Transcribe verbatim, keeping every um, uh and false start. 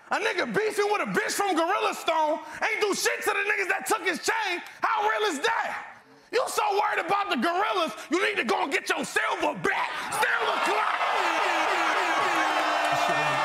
A nigga beefing with a bitch from Gorilla Stone ain't do shit to the niggas that took his chain. How real is that? You so worried about the gorillas, you need to go and get your silver back. Silver clock.